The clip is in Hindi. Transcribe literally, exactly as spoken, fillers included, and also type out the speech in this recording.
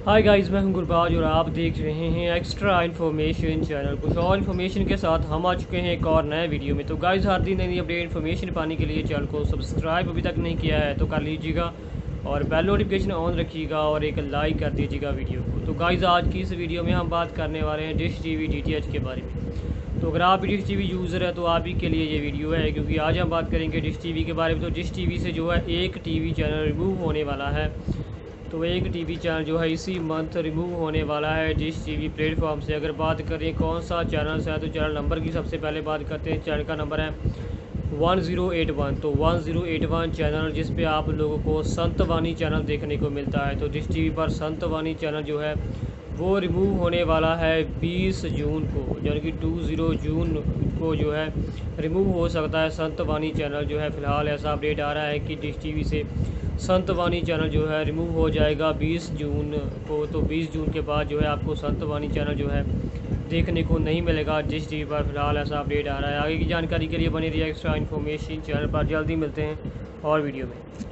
हाय गाइस, मैं हूं गुरबाज और आप देख रहे हैं एक्स्ट्रा इन्फॉर्मेशन चैनल। कुछ और इन्फॉर्मेशन के साथ हम आ चुके हैं एक और नए वीडियो में। तो गाइस, हर दिन नई अपडेट इन्फॉर्मेशन पाने के लिए चैनल को सब्सक्राइब अभी तक नहीं किया है तो कर लीजिएगा और बेल नोटिफिकेशन ऑन रखिएगा और एक लाइक कर दीजिएगा वीडियो को। तो गाइस, आज की इस वीडियो में हम बात करने वाले हैं dish T V D T H के बारे में। तो अगर आप डिश टी वी यूज़र है तो आप ही के लिए ये वीडियो है, क्योंकि आज हम बात करेंगे डिश टी वी के बारे में। तो डिश टी वी से जो है एक टी वी चैनल रिमूव होने वाला है। तो एक टीवी चैनल जो है इसी मंथ रिमूव होने वाला है डिश टीवी प्लेटफॉर्म से। अगर बात करें कौन सा चैनल है तो चैनल नंबर की सबसे पहले बात करते हैं। चैनल का नंबर है वन ज़ीरो एट वन। तो one zero eight one channel, जिस पे आप लोगों को संतवानी चैनल देखने को मिलता है। तो डिश टीवी पर संतवानी चैनल जो है वो रिमूव होने वाला है बीस जून को, यानी कि टू ज़ीरो जून को जो है रिमूव हो सकता है संतवानी चैनल जो है। फ़िलहाल ऐसा अपडेट आ रहा है कि डिश टीवी से संतवानी चैनल जो है रिमूव हो जाएगा बीस जून को। तो बीस जून के बाद जो है आपको संतवानी चैनल जो है देखने को नहीं मिलेगा डिश टीवी पर। फिलहाल ऐसा अपडेट आ रहा है। आगे की जानकारी के लिए बने रहिए एक्स्ट्रा इन्फॉर्मेशन चैनल पर। जल्दी मिलते हैं और वीडियो में।